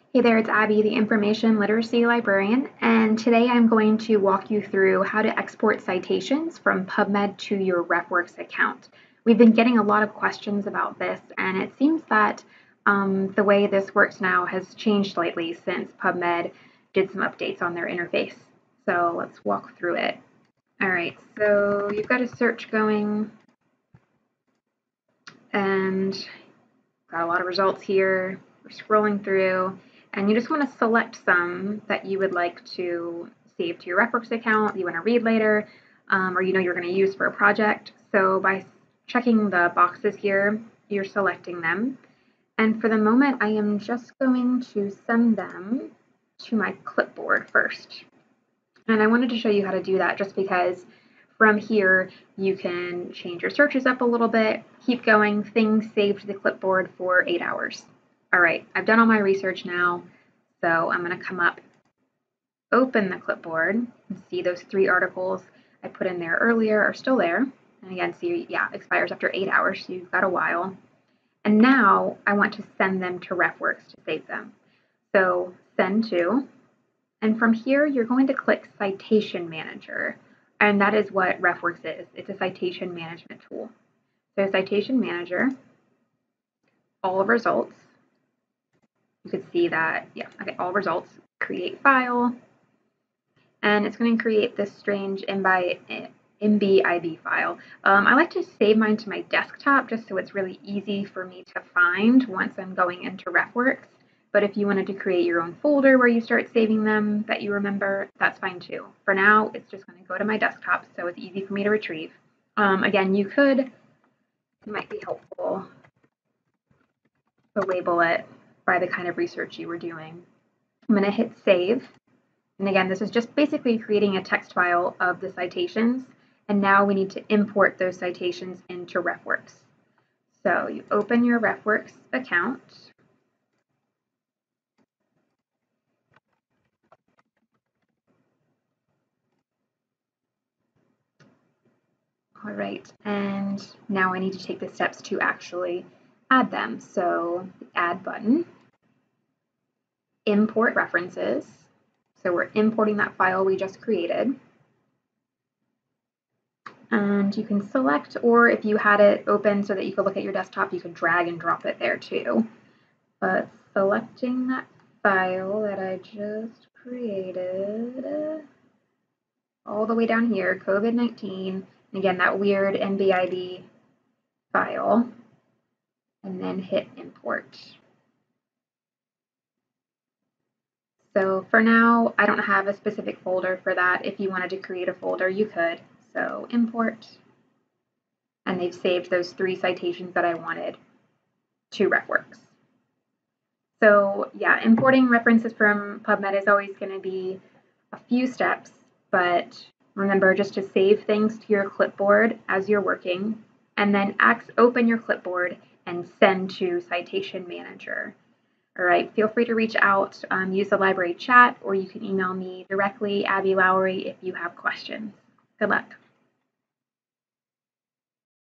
Hey there, it's Abby, the Information Literacy Librarian, and today I'm going to walk you through how to export citations from PubMed to your RefWorks account. We've been getting a lot of questions about this, and it seems that the way this works now has changed slightly since PubMed did some updates on their interface. So let's walk through it. All right, so you've got a search going, and got a lot of results here. We're scrolling through. And you just want to select some that you would like to save to your RefWorks account, you want to read later, or you know you're going to use for a project. So by checking the boxes here, you're selecting them. And for the moment, I am just going to send them to my clipboard first. And I wanted to show you how to do that just because from here, you can change your searches up a little bit, keep going, things saved to the clipboard for 8 hours. All right, I've done all my research now, so I'm going to come up, open the clipboard, and see those 3 articles I put in there earlier are still there. And again, see, yeah, expires after 8 hours, so you've got a while. And now I want to send them to RefWorks to save them. So send to, and from here, you're going to click Citation Manager, and that is what RefWorks is. It's a citation management tool. So Citation Manager, all results. You could see that, yeah, okay, all results, create file, and it's going to create this strange MBIB file. I like to save mine to my desktop just so it's really easy for me to find once I'm going into RefWorks. But if you wanted to create your own folder where you start saving them that you remember, that's fine too. For now, it's just going to go to my desktop so it's easy for me to retrieve. Again, it might be helpful to label it by the kind of research you were doing. I'm going to hit save. And again, this is just basically creating a text file of the citations. And now we need to import those citations into RefWorks. So you open your RefWorks account. All right, and now I need to take the steps to actually add them. So the add button, import references. So we're importing that file we just created. And you can select, or if you had it open so that you could look at your desktop, you could drag and drop it there too. But selecting that file that I just created, all the way down here, COVID-19, and again, that weird MBIB file, and then hit import. So for now, I don't have a specific folder for that. If you wanted to create a folder, you could. So import, and they've saved those 3 citations that I wanted to RefWorks. So yeah, importing references from PubMed is always going to be a few steps, but remember just to save things to your clipboard as you're working, and then open your clipboard and send to Citation Manager. All right, feel free to reach out, use the library chat, or you can email me directly, Abby Lowry, if you have questions. Good luck.